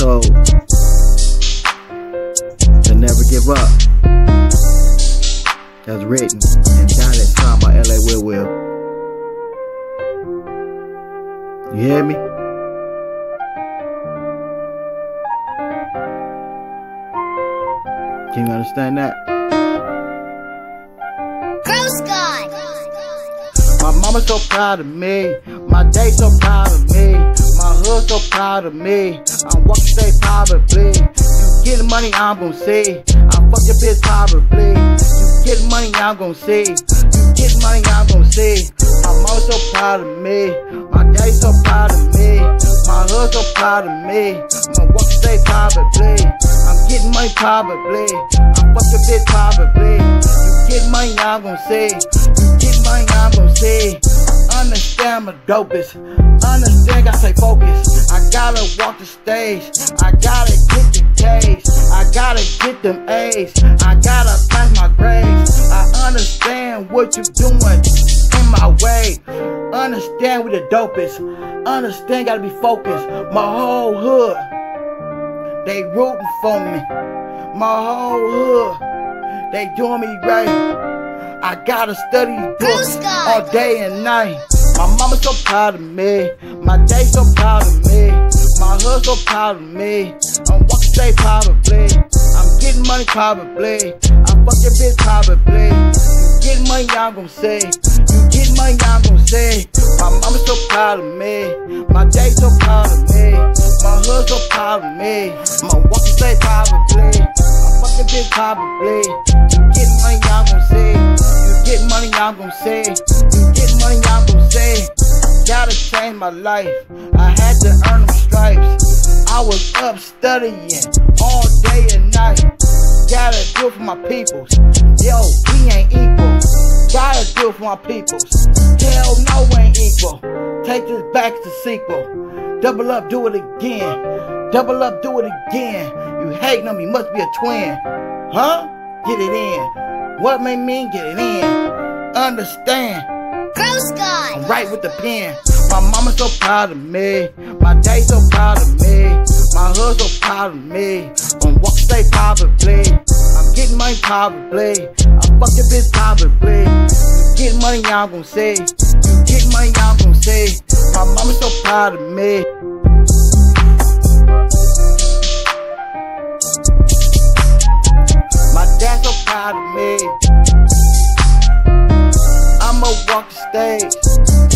told to never give up. That's written and died at time by L.A. Will. You hear me? Can you understand that? My mama's so proud of me. My day so proud of me. My hood so proud of me. I'm walking straight probably. You getting money, I'm gon' see. I fuck your bitch probably. You getting money, I'm gon' see. You getting money, I'm gon' see. My mama's so proud of me. My daddy so proud of me. My hood so proud of me. I'm walking straight probably. I'm getting money probably. I fuck your bitch probably. You getting money, I'm gon' see. You getting money, I'm gon' see. Understand my dopest. Understand, gotta stay focused. I gotta walk the stage. I gotta get the K's. I gotta get them A's. I gotta pass my grades. I understand what you doing in my way. Understand we the dopest. Understand, gotta be focused. My whole hood, they rooting for me. My whole hood, they doing me right. I gotta study books all day and night. My mama so proud of me. My day so proud of me. My hood so proud of me. I'm walking straight probably. I'm getting money probably. I fuck your bitch probably. You getting money, I'm gon' say. You getting money, I'm gon' say. My mama so proud of me. My day so proud of me. My hood so proud of me. I'm walking straight probably. I fuck your bitch probably. You getting money, I'm gon' say. Get money, I'm gon' say. You get money, I'm gon' say. Gotta change my life. I had to earn them stripes. I was up studying all day and night. Gotta do it for my peoples. Yo, we ain't equal. Gotta do it for my peoples. Hell no, we ain't equal. Take this back to sequel. Double up, do it again. Double up, do it again. You hating on me, must be a twin. Huh? Get it in. What may mean get it in? Understand? I'm right with the pen. My mama so proud of me. My day so proud of me. My hood so proud of me. I'm walking straight probably. I'm getting money probably. I fuck your bitch probably. You getting money, I'm gon' say. You getting money, I'm gon' say. My mama so proud of me. My dad so proud of me. I'ma walk the stage.